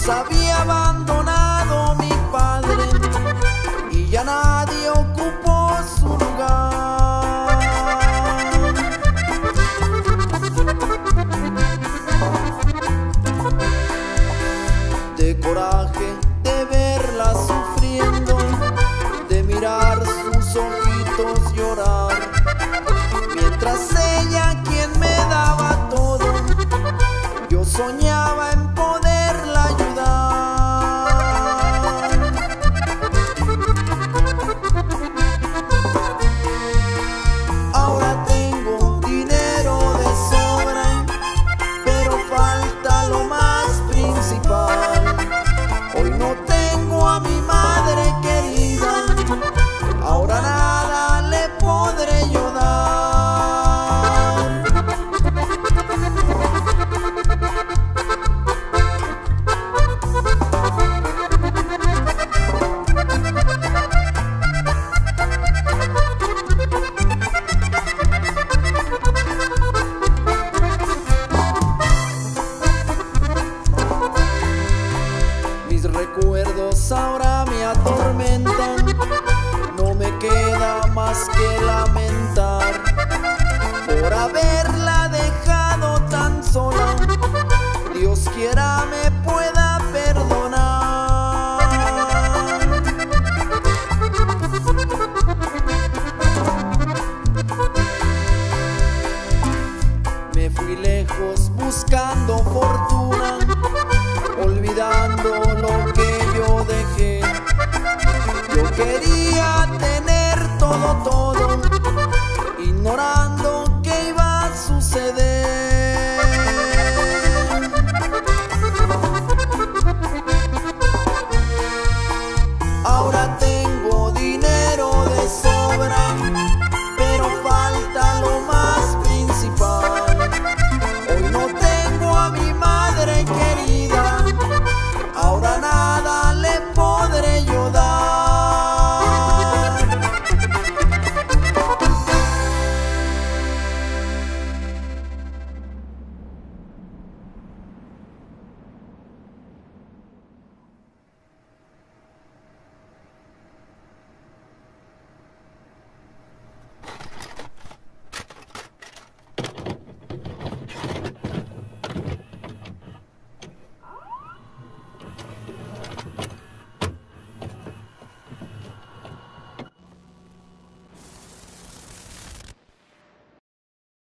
nos había abandonado mi padre y ya nadie ocupó su lugar. De coraje de verla sufriendo, de mirar sus ojitos llorar, mientras ella quien me daba todo, yo soñaba en poderla ayudar. Ahora tengo dinero de sobra, pero falta lo más principal. Hoy no tengo a mi madre querida, ahora nada le podré yo dar. Mis recuerdos ahora me atormentan, no me queda más que lamentar por haberla dejado tan sola. Dios quiera me pueda perdonar. Me fui lejos buscando fortuna, olvidando lo que yo dejé. Yo quería tener todo, ignorando